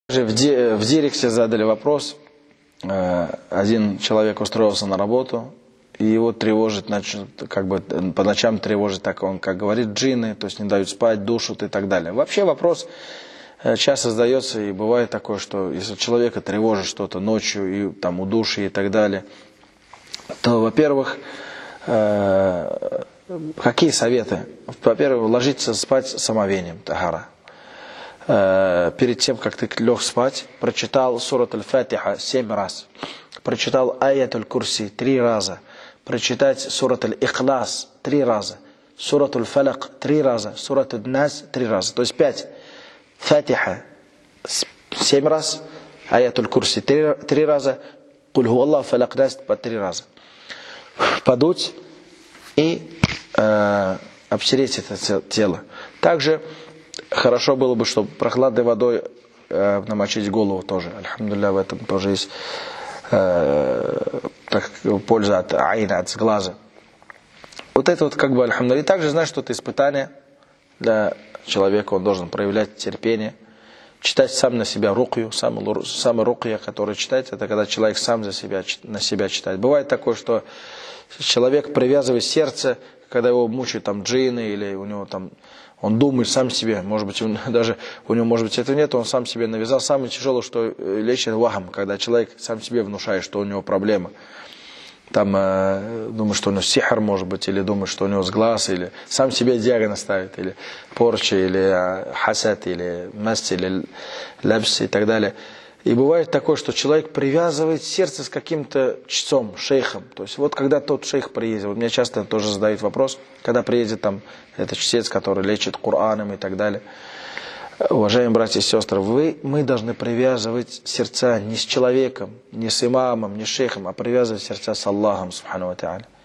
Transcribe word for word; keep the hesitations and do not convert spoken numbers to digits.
В, ди, в директе задали вопрос, один человек устроился на работу, и его тревожит, как бы по ночам тревожит, так он, как говорит, джинны, то есть не дают спать, душат и так далее. Вообще вопрос часто задается, и бывает такое, что если человека тревожит что-то ночью, и там удушье и так далее, то, во-первых, э, какие советы? Во-первых, ложиться спать с омовением, тахара. Перед тем, как ты лег спать, прочитал сурат аль-Фатиха семь раз, прочитал аят аль-Курси три раза, прочитать сурат аль-Ихлас три раза, сурат аль-Фалак три раза, сурат аль-Нас три раза, то есть пять. Фатиха семь раз, аят аль-Курси три раза, куль ху Аллах фалак нас по три раза. Подуть и э, обтереть это тело. Также хорошо было бы, чтобы прохладной водой э, намочить голову тоже. Альхамдулилля, в этом тоже есть э, так, польза от айна, от глаза. Вот это вот как бы альхамдулилля. И также знаешь, что это испытание для человека, он должен проявлять терпение, читать сам на себя рукью, самый, самый рукья, который читает, это когда человек сам за себя, на себя читает. Бывает такое, что человек привязывает сердце, когда его мучают там джинны, или у него там, он думает сам себе, может быть, он, даже у него, может быть, этого нет, он сам себе навязал. Самое тяжелое, что лечит вахам, когда человек сам себе внушает, что у него проблема. Там э, думает, что у него сихр, может быть, или думает, что у него с глаз, или сам себе диагноз ставит, или порча, или э, хасад, или маст, или лябс и так далее. И бывает такое, что человек привязывает сердце с каким-то чтцом, шейхом. То есть вот когда тот шейх приедет, вот мне часто тоже задают вопрос, когда приедет там этот чтец, который лечит Кораном и так далее. Уважаемые братья и сестры, вы, мы должны привязывать сердца не с человеком, не с имамом, не с шейхом, а привязывать сердца с Аллахом, субхану ва тааля.